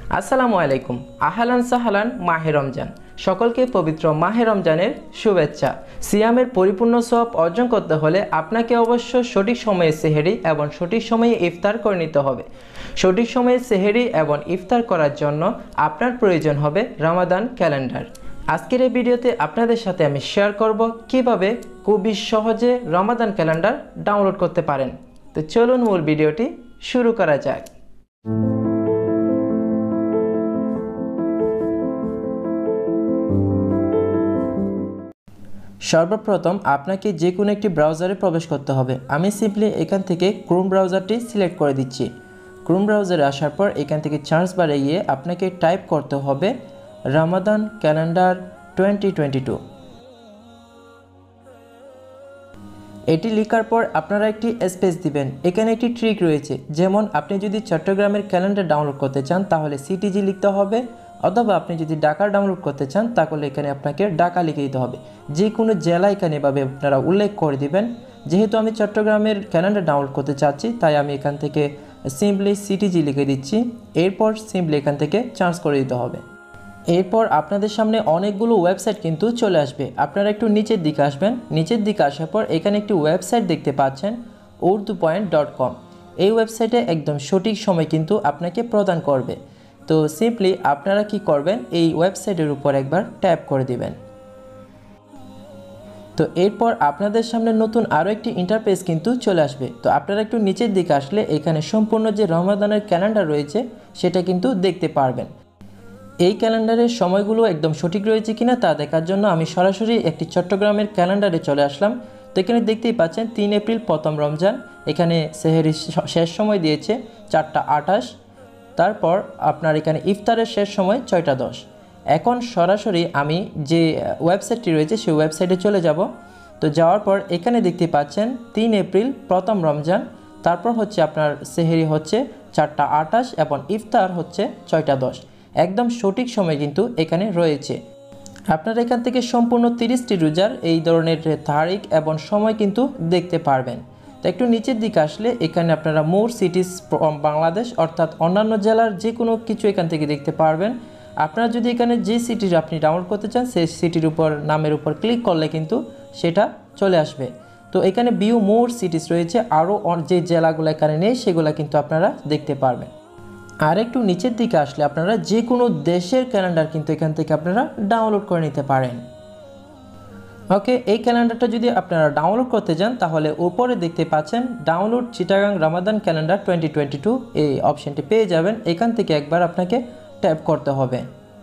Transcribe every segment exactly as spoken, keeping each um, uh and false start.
আসসালামু আলাইকুম। আহলান সাহলান মাহে রমজান। সকলকে পবিত্র মাহে রমজানের শুভেচ্ছা। সিয়ামের পরিপূর্ণ সওয়াব অর্জন করতে হলে আপনাকে অবশ্য সঠিক সময়ে সেহেরি এবং সঠিক সময়ে ইফতার করে নিতে হবে। সঠিক সময়ে সেহেরি এবং ইফতার করার জন্য আপনার প্রয়োজন হবে রমাদান ক্যালেন্ডার। আজকের এই ভিডিওতে আপনাদের সাথে আমি শেয়ার করব কিভাবে খুবই সহজে রমাদান ক্যালেন্ডার ডাউনলোড করতে পারেন। তো চলুন মূল ভিডিওটি শুরু করা যাক। সর্বপ্রথম আপনাকে যে কোনো একটি ব্রাউজারে প্রবেশ করতে হবে। আমি সিম্পলি এখান থেকে ক্রোম ব্রাউজারটি সিলেক্ট করে দিচ্ছি। ক্রোম ব্রাউজারে আসার পর এখান থেকে সার্চ বারে গিয়ে আপনাকে টাইপ করতে হবে Ramadan calendar twenty twenty two. এটি লেখার পর আপনারা একটি স্পেস দিবেন। এখানে একটি ট্রিক রয়েছে, যেমন আপনি যদি চট্টগ্রামের ক্যালেন্ডার ডাউনলোড করতে চান তাহলে সিটিজি লিখতে হবে, অথবা আপনি যদি ঢাকার ডাউনলোড করতে চান তাহলে এখানে আপনাকে ঢাকা লিখে দিতে হবে। যে কোনো জেলা এখানে এভাবে আপনারা উল্লেখ করে দিবেন। যেহেতু আমি চট্টগ্রামের ক্যালেন্ডার ডাউনলোড করতে চাচ্ছি তাই আমি এখান থেকে সিম্পলি সিটিজি লিখে দিচ্ছি। এরপর সিম্পলি এখান থেকে চার্জ করে দিতে হবে। এরপর আপনাদের সামনে অনেকগুলো ওয়েবসাইট কিন্তু চলে আসবে। আপনারা একটু নিচের দিকে আসবেন। নিচের দিকে আসার পর এখানে একটি ওয়েবসাইট দেখতে পাচ্ছেন উর্দু পয়েন্ট ডট কম। এই ওয়েবসাইটে একদম সঠিক সময় কিন্তু আপনাকে প্রদান করবে। তো সিম্পলি আপনারা কি করবেন, এই ওয়েবসাইটের উপর একবার ট্যাপ করে দিবেন। তো এরপর আপনাদের সামনে নতুন আরও একটি ইন্টারফেস কিন্তু চলে আসবে। তো আপনারা একটু নিচের দিকে আসলে এখানে সম্পূর্ণ যে রমাদানের ক্যালেন্ডার রয়েছে সেটা কিন্তু দেখতে পারবেন। এই ক্যালেন্ডারের সময়গুলো একদম সঠিক রয়েছে কিনা তা দেখার জন্য আমি সরাসরি একটি চট্টগ্রামের ক্যালেন্ডারে চলে আসলাম। তো এখানে দেখতেই পাচ্ছেন তিন এপ্রিল প্রথম রমজান। এখানে সেহেরির শেষ সময় দিয়েছে চারটা আঠাশ। তারপর আপনার এখানে ইফতারের শেষ সময় ছয়টা দশ। এখন সরাসরি আমি যে ওয়েবসাইটটি রয়েছে সেই ওয়েবসাইটে চলে যাব। তো যাওয়ার পর এখানে দেখতে পাচ্ছেন তিন এপ্রিল প্রথম রমজান। তারপর হচ্ছে আপনার সেহেরি হচ্ছে চারটা আঠাশ এবং ইফতার হচ্ছে ছয়টা দশ। একদম সঠিক সময় কিন্তু এখানে রয়েছে। আপনারা এখান থেকে সম্পূর্ণ তিরিশটি রোজার এই ধরনের তারিখ এবং সময় কিন্তু দেখতে পারবেন। তো একটু নিচের দিকে আসলে এখানে আপনারা মোর সিটিজ বাংলাদেশ অর্থাৎ অন্যান্য জেলার যে কোনো কিছু এখান থেকে দেখতে পারবেন। আপনারা যদি এখানে যে সিটির আপনি ডাউনলোড করতে চান সেই সিটির উপর নামের উপর ক্লিক করলে কিন্তু সেটা চলে আসবে। তো এখানে ভিউ মোর সিটিজ রয়েছে, আরও যে জেলাগুলো এখানে নেই সেগুলো কিন্তু আপনারা দেখতে পারবেন। আর একটু নিচের দিকে আসলে আপনারা যে কোনো দেশের ক্যালেন্ডার কিন্তু এখান থেকে আপনারা ডাউনলোড করে নিতে পারেন। ওকে, এই ক্যালেন্ডারটা যদি আপনারা ডাউনলোড করতে যান তাহলে উপরে দেখতে পাচ্ছেন download Chittagong Ramadan calendar twenty twenty two এই অপশানটি পেয়ে যাবেন। এখান থেকে একবার আপনাকে ট্যাপ করতে হবে।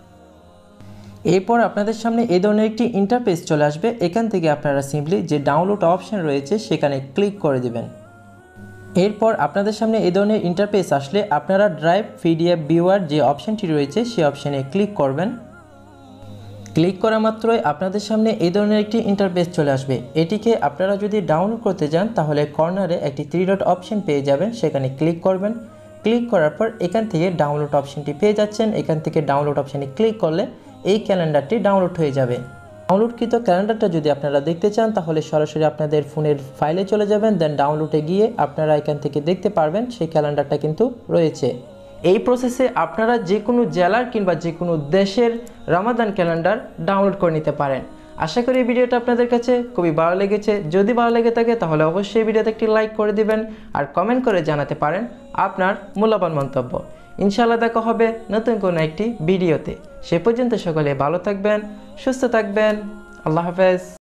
এরপর আপনাদের সামনে এই ধরনের একটি ইন্টারফেস চলে আসবে। এখান থেকে আপনারা সিম্পলি যে ডাউনলোড অপশান রয়েছে সেখানে ক্লিক করে দিবেন। এরপর আপনাদের সামনে এই ধরনের ইন্টারফেস আসলে আপনারা ড্রাইভ পিডিএফ ভিউয়ার যে অপশানটি রয়েছে সেই অপশানে ক্লিক করবেন। ক্লিক করা মাত্রই আপনাদের সামনে এই ধরনের একটি ইন্টারফেস চলে আসবে। এটিকে আপনারা যদি ডাউনলোড করতে যান তাহলে কর্নারে একটি থ্রি ডট অপশান পেয়ে যাবেন, সেখানে ক্লিক করবেন। ক্লিক করার পর এখান থেকে ডাউনলোড অপশানটি পেয়ে যাচ্ছেন। এখান থেকে ডাউনলোড অপশানে ক্লিক করলে এই ক্যালেন্ডারটি ডাউনলোড হয়ে যাবে। ডাউনলোডকৃত ক্যালেন্ডারটা যদি আপনারা দেখতে চান তাহলে সরাসরি আপনাদের ফোনের ফাইলে চলে যাবেন, দেন ডাউনলোডে গিয়ে আপনারা এখান থেকে দেখতে পারবেন সেই ক্যালেন্ডারটা কিন্তু রয়েছে। এই প্রসেসে আপনারা যে কোনো জেলার কিংবা যে কোনো দেশের রমাদান ক্যালেন্ডার ডাউনলোড করে নিতে পারেন। আশা করি এই ভিডিওটা আপনাদের কাছে খুবই ভালো লেগেছে। যদি ভালো লেগে থাকে তাহলে অবশ্যই ভিডিওতে একটি লাইক করে দিবেন আর কমেন্ট করে জানাতে পারেন আপনার মূল্যবান মন্তব্য। ইনশাআল্লাহ দেখা হবে নতুন কোনো একটি ভিডিওতে। সে পর্যন্ত সকলে ভালো থাকবেন, সুস্থ থাকবেন। আল্লাহ হাফেজ।